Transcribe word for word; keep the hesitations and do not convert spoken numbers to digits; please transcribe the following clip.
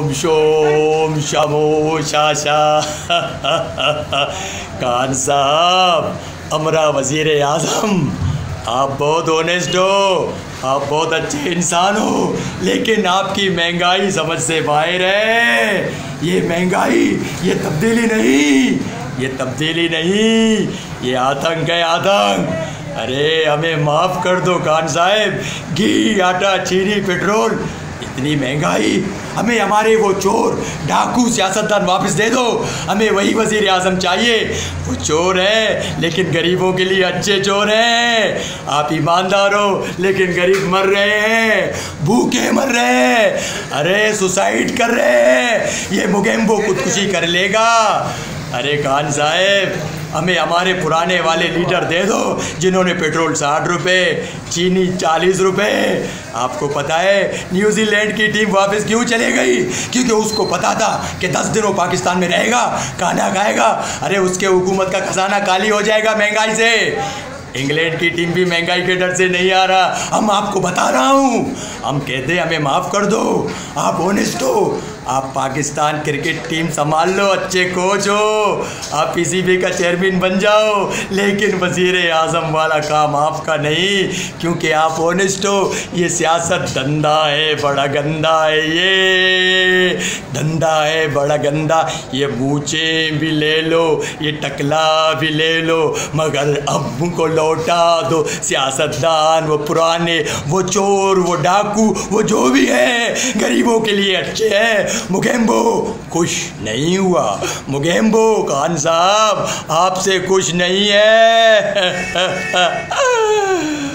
ओम शोम शमो शाशा। खान साहब, अमरा वजीर आज़म, आप बहुत ऑनेस्ट हो, आप बहुत अच्छे इंसान हो, लेकिन आपकी महंगाई समझ से बाहर है। ये महंगाई, ये तब्दीली नहीं, ये तब्दीली नहीं, ये आतंक है, आतंक। अरे हमें माफ़ कर दो खान साहब, घी, आटा, चीनी, पेट्रोल, इतनी महंगाई, हमें हमारे वो चोर, डाकू, सियासतदान वापस दे दो। हमें वही वज़ीर आज़म चाहिए। वो चोर है लेकिन गरीबों के लिए अच्छे चोर हैं। आप ईमानदार हो लेकिन गरीब मर रहे हैं, भूखे मर रहे हैं, अरे सुसाइड कर रहे हैं। ये मुगेम्बो खुदकुशी कर लेगा। अरे खान साहब, हमें हमारे पुराने वाले लीडर दे दो जिन्होंने पेट्रोल साठ रुपये, चीनी चालीस रुपये। आपको पता है न्यूजीलैंड की टीम वापस क्यों चले गई? क्योंकि उसको पता था कि दस दिन वो पाकिस्तान में रहेगा, खाना खाएगा, अरे उसके हुकूमत का खजाना खाली हो जाएगा महंगाई से। इंग्लैंड की टीम भी महंगाई के डर से नहीं आ रहा। हम आपको बता रहा हूँ, हम कहते हैं हमें माफ़ कर दो। आप ऑनेस्ट हो, आप पाकिस्तान क्रिकेट टीम संभाल लो, अच्छे कोच हो, आप पीसीबी का चेयरमैन बन जाओ, लेकिन वज़ीर आज़म वाला काम आपका नहीं, क्योंकि आप ऑनेस्ट हो। ये सियासत धंधा है, बड़ा गंदा है, ये धंधा है बड़ा गंदा। ये मूछे भी ले लो, ये टकला भी ले लो, मगर अब उनको लौटा दो। सियासतदान वो पुराने, वो चोर, वो डाकू, वो जो भी है, गरीबों के लिए अच्छे हैं। मुगेम्बो खुश नहीं हुआ, मुगेम्बो खान साहब आपसे खुश नहीं है।